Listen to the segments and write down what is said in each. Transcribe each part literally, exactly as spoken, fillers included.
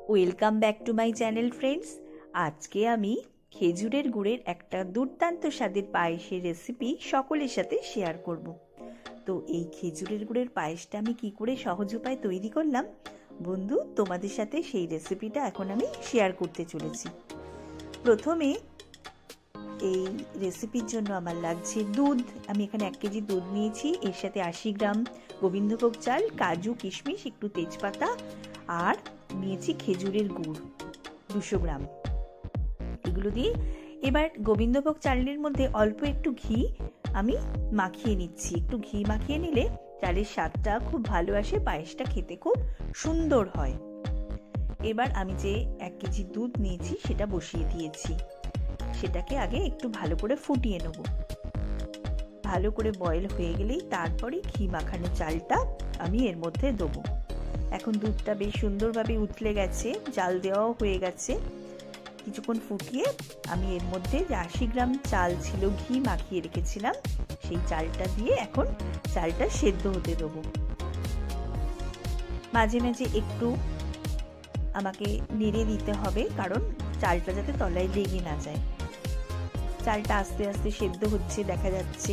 Welcome back to my channel friends. আজকে আমি খেজুরের গুড়ের একটা দুর্দান্ত স্বাদের পায়েসের রেসিপি সকলের সাথে শেয়ার করব। তো এই খেজুরের গুড়ের পায়েসটা আমি কি করে সহজ উপায়ে তৈরি করলাম বন্ধু, তোমাদের সাথে সেই রেসিপিটা এখন আমি শেয়ার করতে চলেছি। প্রথমে এই রেসিপির জন্য আমার লাগছে দুধ। আমি এখানে এক কেজি দুধ নিয়েছি, এর সাথে আশি গ্রাম গোবিন্দভোগ চাল, কাজু, কিশমিশ, একটু তেজপাতা আর নিয়েছি খেজুরের গুড় দুশো গ্রাম। এগুলো দিয়ে এবার গোবিন্দভোগ চালের মধ্যে অল্প একটু ঘি আমি মাখিয়ে নিচ্ছি। একটু ঘি মাখিয়ে নিলে চালের স্বাদটা খুব ভালো আসে, পায়েসটা খেতে খুব সুন্দর হয়। এবার আমি যে এক কেজি দুধ নিয়েছি সেটা বসিয়ে দিয়েছি। সেটাকে আগে একটু ভালো করে ফুটিয়ে নেব। ভালো করে বয়েল হয়ে গেলেই তারপরে ঘি মাখানো চালটা আমি এর মধ্যে দেবো। এখন দুধটা বেশ সুন্দরভাবে উতলে গেছে, জাল দেওয়াও হয়ে গেছে। কিছুক্ষণ ফুটিয়ে আমি এর মধ্যে যে আশি গ্রাম চাল ছিল ঘি মাখিয়ে রেখেছিলাম সেই চালটা দিয়ে এখন চালটা সেদ্ধ হতে দেবো। মাঝে মাঝে একটু আমাকে নেড়ে দিতে হবে, কারণ চালটা যাতে তলায় লেগে না যায়। চালটা আস্তে আস্তে সেদ্ধ হচ্ছে দেখা যাচ্ছে।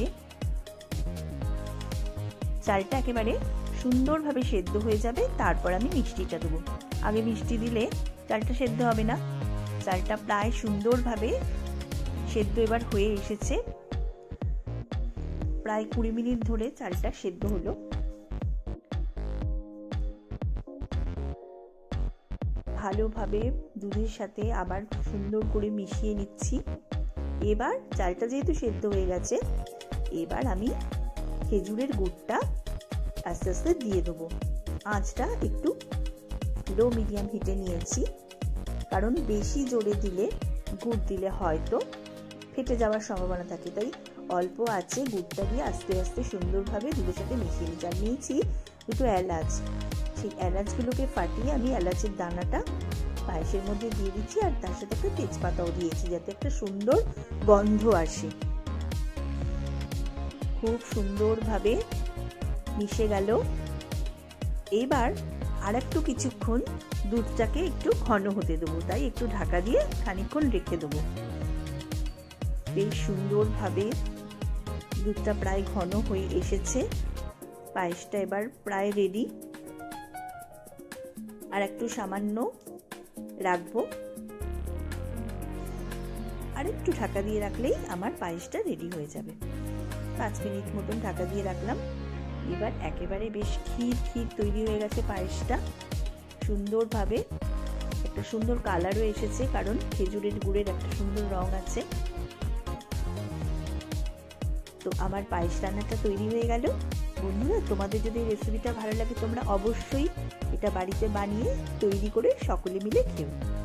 চালটা একেবারে সুন্দরভাবে সেদ্ধ হয়ে যাবে, তারপর আমি মিষ্টিটা দেবো। আগে মিষ্টি দিলে চালটা সেদ্ধ হবে না। চালটা প্রায় সুন্দরভাবে সেদ্ধ এবার হয়ে এসেছে। প্রায় কুড়ি মিনিট ধরে চালটা সেদ্ধ হলো। ভালোভাবে দুধের সাথে আবার সুন্দর করে মিশিয়ে নিচ্ছি। এবার চালটা যেহেতু সেদ্ধ হয়ে গেছে, এবার আমি খেজুরের গুড়টা আস্তে আস্তে দিয়ে দেবো। আঁচটা একটু লো মিডিয়াম হিটে নিয়েছি, কারণ বেশি জোরে দিলে গুড় দিলে হয়তো ফেটে যাওয়ার সম্ভাবনা থাকে। তাই অল্প আঁচে গুড়টা দিয়ে আস্তে আস্তে সুন্দরভাবে দুধের সাথে মিশিয়ে নিচ্ছি। আর নিয়েছি দুটো এলাচ, সেই এলাচগুলোকে ফাটিয়ে আমি এলাচের দানাটা পায়েসের মধ্যে দিয়ে দিচ্ছি, আর তার সাথে একটা তেজপাতাও দিয়েছি যাতে একটা সুন্দর গন্ধ আসে। খুব সুন্দরভাবে মিশে গেল। এবার আর একটু কিছুক্ষণ দুধটাকে একটু ঘন হতে দেবো, তাই একটু ঢাকা দিয়ে খানিকক্ষণ রেখে দেবো। বেশ সুন্দরভাবে দুধটা প্রায় ঘন হয়ে এসেছে। পায়েসটা এবার প্রায় রেডি। আর একটু সামান্য রাখবো, আর একটু ঢাকা দিয়ে রাখলেই আমার পায়েসটা রেডি হয়ে যাবে। পাঁচ মিনিট মতন ঢাকা দিয়ে রাখলাম। এবার একেবারে বেশ ক্ষীর ক্ষীর তৈরি হয়ে গেছে পায়েসটা। সুন্দরভাবে একটা সুন্দর কালারও এসেছে, কারণ খেজুরের গুড়ের একটা সুন্দর রং আছে। তো আমার পায়েস রান্নাটা তৈরি হয়ে গেল। বন্ধুরা, তোমাদের যদি এই রেসিপিটা ভালো লাগে তোমরা অবশ্যই এটা বাড়িতে বানিয়ে তৈরি করে সকলে মিলে খেও।